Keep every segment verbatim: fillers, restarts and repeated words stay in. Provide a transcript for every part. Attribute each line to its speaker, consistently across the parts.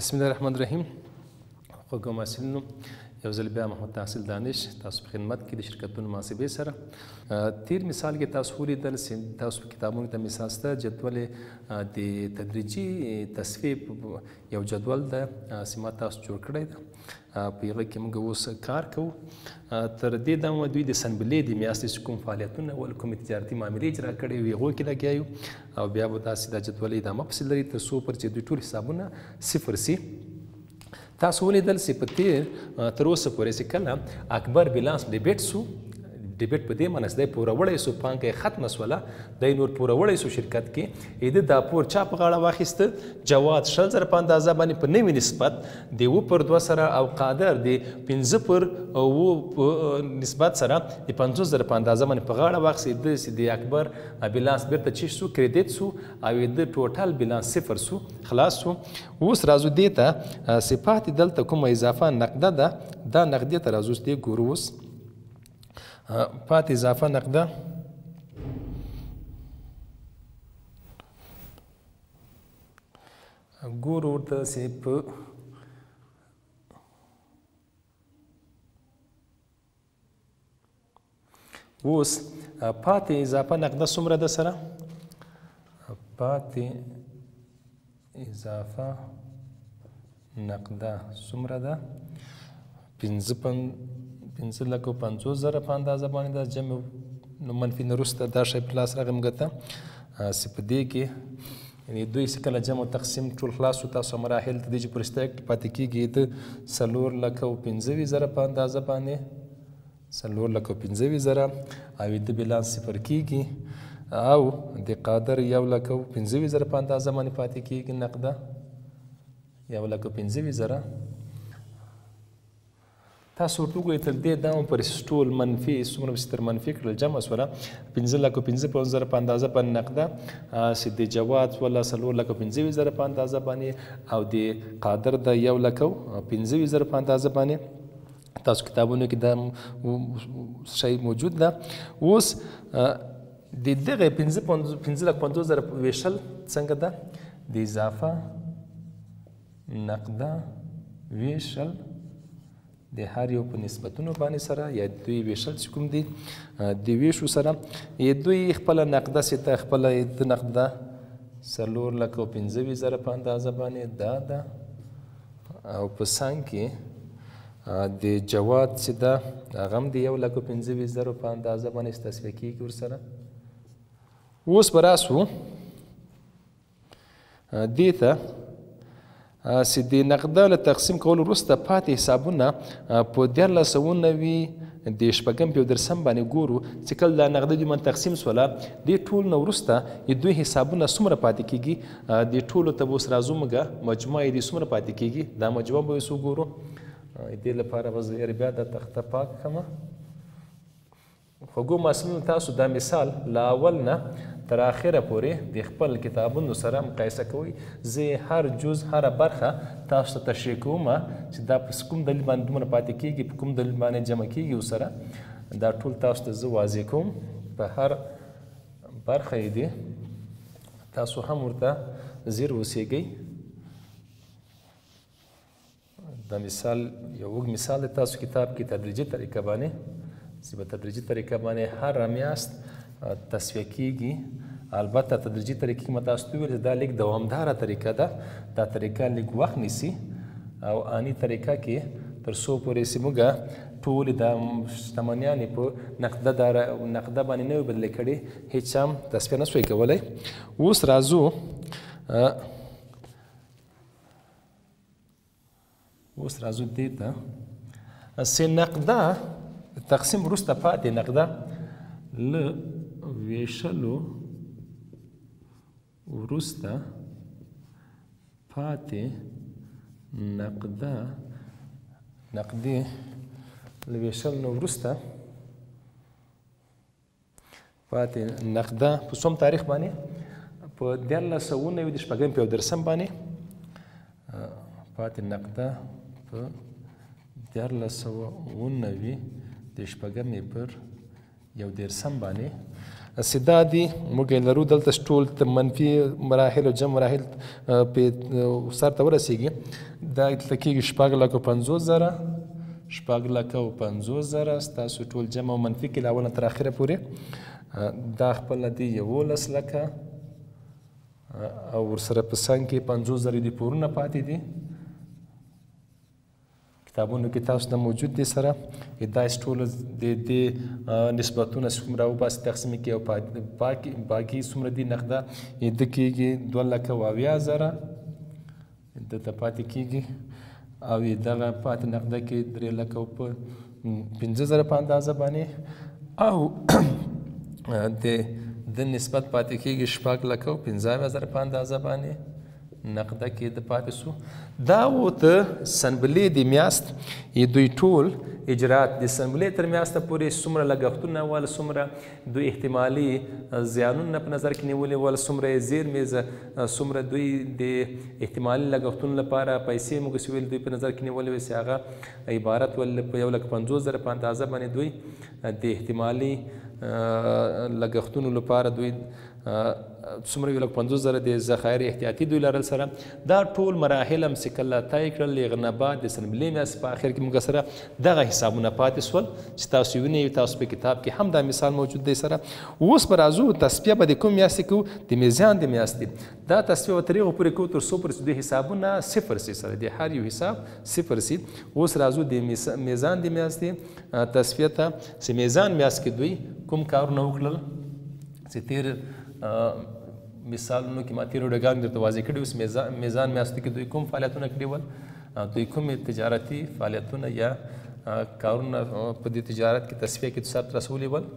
Speaker 1: بسم الله الرحمن الرحیم. خوږو محصلینو، یو ځل بیا محمد تحصیل دانش تاسو په خدمت کې د شرکتونو محاسبې سره. تیر مثال کې تاسو ولیدل چې تاسو په کتابونو ته مثال شته جدول د تدریجي تصفیې یو جدول ده چې ما تاسو جوړ کړی ده. په هغه کې موږ اوس کار کوو. تر دې دمه دوی د سنبلې د میاشتې چې کوم فعالیتونه ول کومې تجارتي معاملې اجرا کړې وي هغو کې لګیا یو او بیا به داسې دا جدول ادامه پسې لري تر څو پر چې دوی ټول حسابونه صفر سي. تاسو ولیدل چې په تیر تر اوسه پورې چې کله اکبر بیلانس ډیبیټ سو ډیبیټ په دې معنی چې دی پوروړی سو پانګه یې ختمه سوله دی نور پوروړی سو شرکت کې د دا پور چا په غاړه واخیسته جواد شل زره په اندازه باندې په نوي نسبت د اوه پر دوه سره او قادر د پنځه پر اوه نسبت سره د پنځوس زره په اندازه باندې په غاړه واخیست چې د اکبر بیلانس بیرته چی سو کریډیټ سو او د ټوټل بیلانس صفر سو خلاص سو. اوس راځو دې ته صفات دلته کومه اضافه نقده ده دا نقدې ته راځو دې ګورو. اوس پات اضافه نقده ګورو ورته چې په اوس پات اضافه نقده څومره ده سره؟ پات اضافه نقده څومره ده؟ پنځه پنځه لکه پنځوس زره په اندازه باندې دا جمع نو منفي نه وروسته دا شی په لاس راغی موږ ته چې په دې کې یعنې دوی چې کله جمع تقسیم ټول خلاص شو تاسو مراحل ته دې چې پر اسټیک پاتې کېږي د څلور لکه او پنځه ویشت زره په اندازه باندې څلور لکه او پنځه ویشت زره او د بیلانس صفر کېږي او د قادر یو لکه او پنځه ویشت زره په اندازه باندې پاتې کېږي نقده یو لکه او پنځه ویشت زره. تاسو ورته وګورئ تر دې دا هم پر ټول منفي څومره چې تر منفي کړل جمع شوله پنځه لکه پنځه پنځه زره په اندازه باندې نقده چې د جواد ولا څلور لکه پنځه ویشت زره په اندازه باندې او د قادر د یو لکه پنځه ویشت زره په اندازه باندې تاسو کتابونو کې دا شی موجود ده. اوس د دغه پنځه لکه پنځوس زره ویشل څنګه ده؟ د اضافه نقده ویشل د هر یو په نسبتونو باندې سره یا دوی ویشل چې کوم دي د ویشو سره دوی خپله نقده سیته خپله د نقده څلور لکه او پنځه ویشت زره په اندازه باندې دا ده او په څنګ کې د جواد چې ده هغه هم د یو لکه او پنځه ویشت زرو په اندازه باندې تصفیه کېږي ورسره. اوس به راسو دې ته چې د نقده له تقسیم کولو وروسته پاتې حسابونه په دیارلس سوه نوي د شپږم په درسم باندې ګورو چې کله دا نقده دوی باندې تقسیم شوله دې ټول نه وروسته د دوی حسابونه څومره پاتې کېږي د ټولو ته به اوس راځو موږ مجموعه یې د څومره پاتې کېږي دا مجموعه به اوس وګورو. دې لپاره به زه بیا دا تخته پاک کړم. خوږو محصلینو تاسو دا مثال له اول نه تر اخره پورې د خپل کتابونو سره مقایسه کوئ. زه هر جز هره برخه تاسو ته تشریح کوم چې دا په کوم دلیل باندې دومره پاتې کېږي په کوم دلیل باندې جمع کېږي ورسره دا ټول تاسو ته زه واضح کوم. په هر برخه یې دی تاسو هم ورته ځیر اوسیږئ. دا مثال یو اوږد مثال دی تاسو کتاب کې تدریجي طریقه باندې چې په تدریجي طریقه باندې هر میاشت تصفیه کېږي. البته تدریجي طریقه کې ما تاسو ته وویل چې دا لیک دوامداره طریقه ده. دا طریقه لیک وخت نیسي او اني طریقه کې تر څو پورې چې موږ ټولې د شتمنیانې په نقده نقده باندې نه وي بدلې کړې هېڅ هم تصفیه نه سوی کولی. اوس راځو اوس راځو دې ته چې نقده تقسیم وروسته پاتې نقده له ویشلو وروسته پاتې نقده نقدې له ویشل نه وروسته پاتې نقده په څوم تاریخ باندې په دیارلس سوه نوي د شپږم په یو درسم باندې پاتې نقده په دیارلس سوه اوه نوي د شپږمې پر یو دېرشم باندې چې دا دي موږ یې لرو دلته ټول منفي مراحل او جمع مراحل په سر ته ورسېږي دا دلته کېږي شپږ لکه پنځوس زره شپږ لکه او پنځوس زره ستاسو ټول جمع او منفي کې له اوله تر اخره پورې دا خپله دی یولس لکه او ورسره په څنګ کې پنځوس زره دي پورونه پاتې دي کتابونو کې تاسو ته موجود دي سره دا ټول د دې نسبتونه څومره راوباسي تقسیم کړي او باقي باقي څومره دي نقده د کېږي دوه لکه او اویا زره دلته پاتې کېږي او دغه پاتې نقده کې درې لکه او په پنځه زره په اندازه باندې او د د نسبت پاتې کېږي شپږ لکه او پنځه اویا زره په اندازه باندې نقده کې د پاتې سو دا و ته سنبلې د میاشت دوی ټول اجرات د سنبلې تر میاشته پورې څومره لګښتونه ول څومره دوی احتمالي زیانونه په نظر کې نیولې ول څومره یې زیرمې څومره دوی د احتمالي لګښتونو لپاره پیسې موږ چې ویل دوی په نظر کې نیولې وې چې هغه عبارت ول په یو لک پنځوس زره په اندازه باندې دوی د احتمالي لګښتونو لپاره دوی څومره یو لک پنځوس زره د ذخایر احتیاطي دوی لرل سره دا ټول مراحل هم چې کله طی کړل د هغه نه بعد د سنبلې میاشتې په اخر کې موږ سره دغه حسابونه پاتې سول چې تاسو وینئ تاسو په کتاب کې هم دا مثال موجود دی سره اوس به راځو تصفیه به د کوم میاشتې کوو د میزان د میاشتې دا تصفیه به تر هغو پورې کوو تر څو پورې چې دوی حسابونه صفر سي سره د هر یو حساب صفر سي اوس راځو د میزان د میاشتې تصفیه ته چې میزان میاشت کې دوی کوم کارونه وکړل چې تیر مثالونو کې ما تیرو ډګان درته واضح کړي اوس میزان میزان میاشت کې دوی کوم فعالیتونه کړي ول دوی کومې تجارتي فعالیتونه یا کارونه په دې تجارت کې تصفیه کې تصاب رسولي ول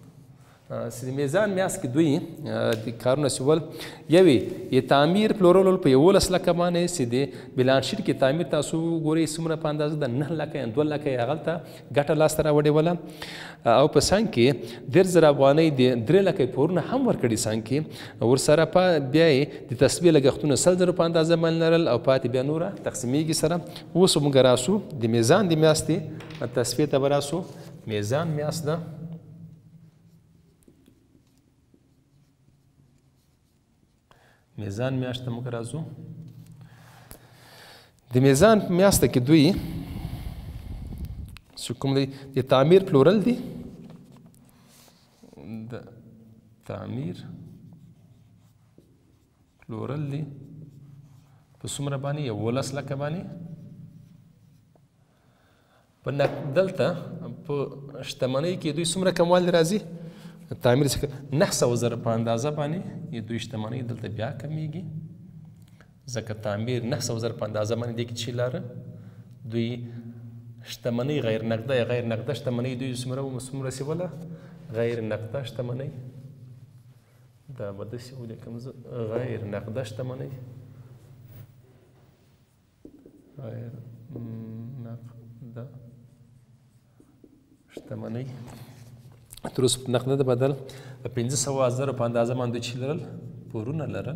Speaker 1: چې میزان میاشت کې دوی د کارونه چې ول یوې یې تعمیر پلورلو په یولس لکه باندې چې د بیلانس شیټ کې تعمیر تاسو ګورئ څومره په اندازه د نهه لکه یا دوه لکه یې هغلته ګټه لاسته راوړې وله او په څنګ کې دېرش زره افغانۍ د درې لکه پورونه هم ورکړي څنګ کې ورسره بیا یې د تصفیې لګښتونه سل زره په اندازه باندې لرل او پاتې بیا نوره تقسیمیږي سره اوس موږ راسو د میزان د میاشتې تصفیې ته به راسو میزان میاشت ده میزان میاشت ته موږ راځو د میزان میاشته کې دوی چې کوم دی د تعمیر پلورل دي د تعمیر پلورل دي په څومره باندې یولس لکه باندې په دلته په شتمنۍ کې دوی څومره کموالی راځي تعمیر څخه نه سوه زره په اندازه باندې دوی شتمنۍ دلته بیا کمیږي ځکه تعمیر نه سوه زره په اندازه باندې دې کې چې لاره دوی شتمنۍ غیر نقده یا غیر نقده شتمنۍ دوی څومره څومره سیوله غیر نقده شتمنۍ دا به داسې ولیکم زه غیر نقده شتمنۍ غیر نقده شتمنۍ تر اوسه په نقده د بدل پنځه سوه زره په اندازه باندې دوی چې لرل پورونه لرل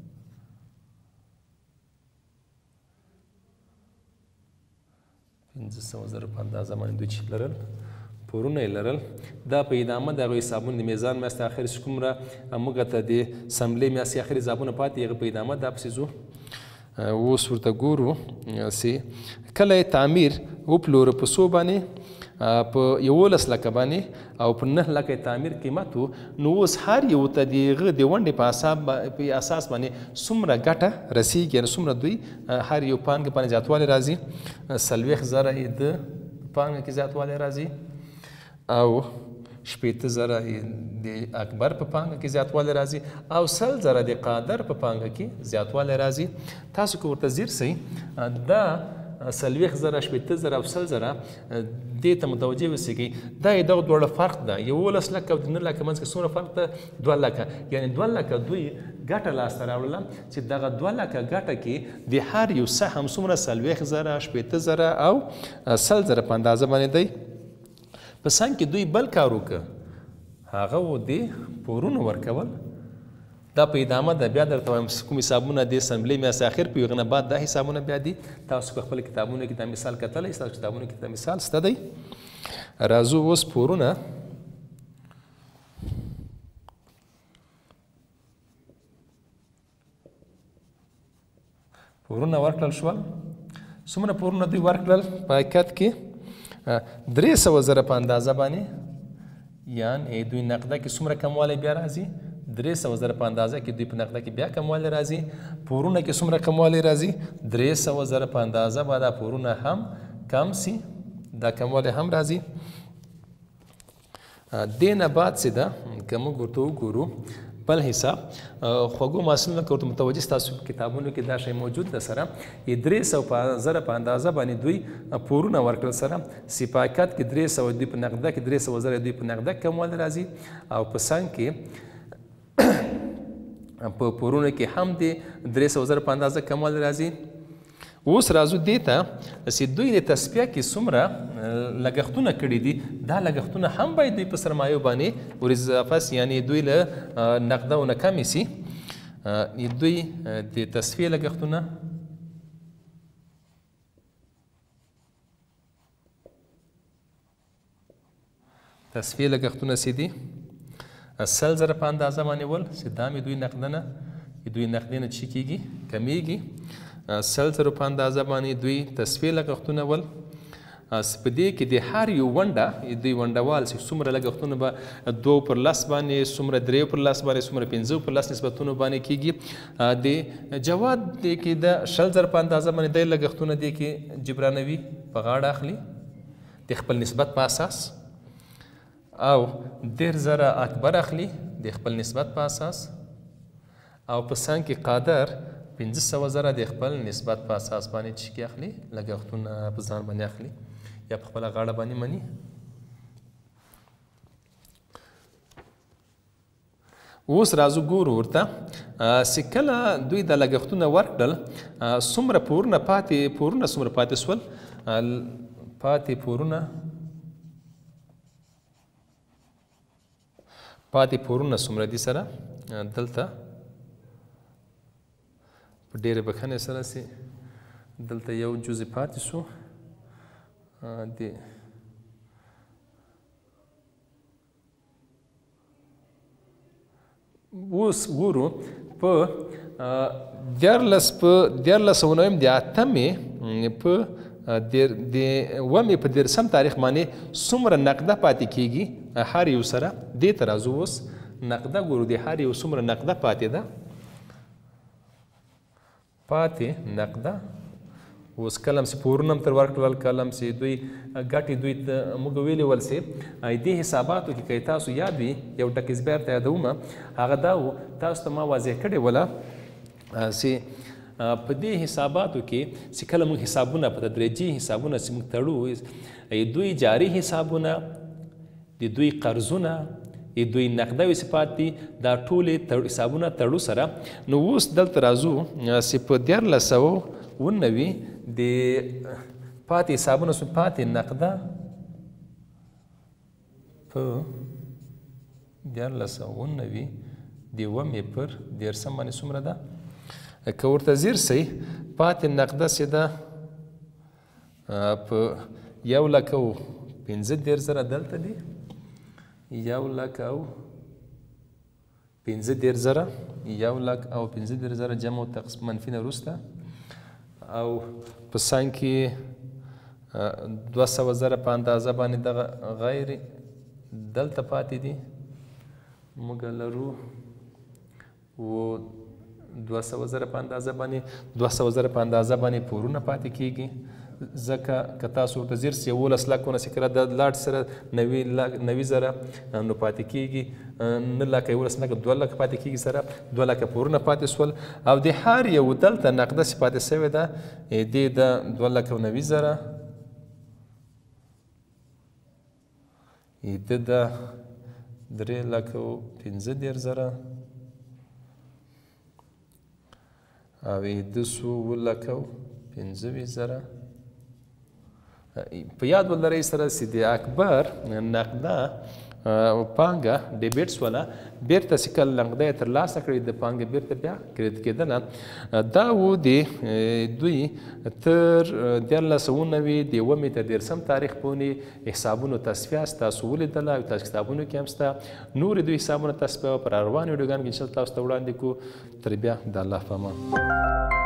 Speaker 1: پنځه سوه زره په اندازه باندې دوی چې لرل پورونه یې لرل دا په ادامه د هغوی حسابونه د میزان میاشتې اخر چې کومره موږ ته د سنبلې میاشتې اخر حسابونه پاتې هغه په ادامه دا پسې ځو اوس ورته ګورو چې کله یې تعمیر وپلوره په څو باندې په یولس لکه باندې او په نه لکه تعمیر قیمت و نو اوس هر یو ته د هغه د ونډې په اساس باندې څومره ګټه رسیږي یعنې څومره دوی هر یو پانګه باندې زیاتوالی راځي څلوېښت زره یې د پانګه کې زیاتوالی راځي او شپېته زره د اکبر په پانګه کې زیاتوالی راځي او سل زره د قادر په پانګه کې زیاتوالی راځي تاسو که ورته ځیر سئ دا څلوېښت زره شپېته زره او سل زره دې ته متوجه اوسېږئ دا یې دغه دواړه فرق ده یولس لکه او د نه لکه منځ کې څومره فرق ده دوه لکه یعنې دوه لکه دوی ګټه لاسته راوړله چې دغه دوه لکه ګټه کې د هر یو سهم څومره څلوېښت زره شپېته زره او سل زره په اندازه باندې دی په څنګ کې دوی بل کار وکړه هغه و د پورونو ورکول دا په ادامه ده بیا درته وایم کوم حسابونه د سنبلې میاشتې اخر په هغه نه بعد دا حسابونه بیا دي تاسو په خپل کتابونو کې دا مثال کتلی ستاسو کتابونو کې دا مثال شته دی راځو اوس پورونه پورونه ورکړل شول. څومره پورونه دوی ورکړل په حقیقت کې درې سوه زره په اندازه باندې، یعنې دوی نقده کې څومره کموالی بیا راځي؟ درې سوه زره په اندازه کې دوی په نقده کې بیا کموالی راځي. پورونه کې څومره کموالی راځي؟ درې سوه زره په اندازه به دا پورونه هم کم سي، دا کموالی هم راځي. دې نه بعد چې ده که موږ ورته وګورو بل حساب خوږو محصولونو که ورته متوجه ستاسو کتابونو کې دا شی موجود ده سره درې سوه زره په اندازه باندې دوی پورونه ورکړل سره چې په حقیقت کې درې سوه دوی په نقده کې درې سوه زره دوی په نقده کې کموالی راځي او په څنګ کې په پورونو کې هم د درې سوه زره په اندازه کموالی راځي. اوس راځو دې ته چې دوی د تصفیه کې څومره لګښتونه کړي دي، دا لګښتونه هم باید دوی په سرمایو باندې ور اضافه سي، یعنې دوی له نقدهونه کمې سي. دوی د تصفیې لګښتونه تصفیې لګښتونه څه دي؟ سل زره په اندازه باندې ول چې دا مې دوی نقدنه دوی نقدې نه چې کېږي کمیږي. سل زرو په اندازه باندې دوی تصفیې لګښتونه ول. په دې کې د هر یو ونډه دوی ونډوال چې څومره لګښتونه به دوو پر لس باندې، څومره دریو پر لس باندې، څومره پنځو پر لس نسبتونو باندې کېږي. د جواد دې کې د شل زره په اندازه باندې دی لګښتونه دې کې جبرانوي په غاړه اخلي د خپل نسبت په اساس، او دېر زره اکبر اخلي د خپل نسبت په اساس، او په څنګ کې قادر پنځه سوه زره د خپل نسبت په اساس باندې چې کې اخلي لګښتونه په ځان باندې اخلي یا په خپله غاړه باندې مني. اوس راځو ګورو ورته چې کله دوی دا لګښتونه ورکړل څومره پورونه پاتې پورونه څومره پاتې سول. پاتې پورونه پاتې پورونه څومره دي سره دلته په ډېرې بښنې سره چې دلته یو جزء پاتې شو. د اوس ګورو په دیارلس په دیارلس سوه نویم د اتمې په د اوومې په دیرشم تاریخ باندې څومره نقده پاتې کېږي هر یو سره. دې ته راځو اوس نقده ګورو د هر یو څومره نقده پاتې ده. پاتې نقده اوس کله چې پورونه هم تر ورکړل، کله چې دوی ګټې دوی ته موږ ویلي ول چې دې حساباتو کې که تاسو یاد وي یو ټکیز بیا ورته یادوم، هغه دا و تاسو ته ما واضح کړې وله چې په دې حساباتو کې چې کله موږ حسابونه په تدریجي حسابونه چې موږ تړو، دوی جاري حسابونه، د دوی قرضونه، دوی نقده صفات دي، دا ټولې حسابونه تړو سره. نو اوس دلته راځو چې په دیارلس سوه اووه نوي د پاتې حسابونه پاتې نقده په دیارلس سوه اووه نوي د اوومې پر دیرشم باندې څومره ده؟ که ورته ځیر سئ پاتې نقده چې ده په یو لک او پنځه دېرش زره دلته دي، یو لک او پنځه دېرش زره، یو لک او پنځه دېرش زره جمع او منفي نه وروسته، او په څنګ کې دوه سوه زره په اندازه باندې دغه غیر دلته پاتې دي. موږ لرو و دوه سوه زره په اندازه باندې دوه سوه زره په اندازه باندې پورونه پاتې کېږي. ځکه که تاسو ورته ځیر سئ یولس لکونه چې کله د لاټ سره نوي زره نو پاتې کېږي، نه لکه یولس لکه دوه لکه پاتې کېږي سره دوه لکه پورونه پاتې سول، او د هر یو دلته نقده چې پاتې سوې ده دې د دوه لکه او نوي زره، د د درې لکه او پنځه دېرش زره، او د سو اووه لکه او پنځه ویشت زره. په یاد ولرئ سره چې د اکبر نقده پانګه ډیبټ سوله، بیرته چې کله نقده یې ترلاسه کړې د پانګې بیرته بیا کریډټ کېدله، دا و د دوی تر دیارلس سوه اووه نوي د اوومې تر دیرشم تاریخ پورې حسابونو تصفیه ستاسو ولیدله او تاسو کتابونو کې هم شته. نورې دوی حسابونه تصفیه پر روانو ویډیوګانو کې انشاءالله تاسو ته وړاندې کړو. تر بیا د الله په امان.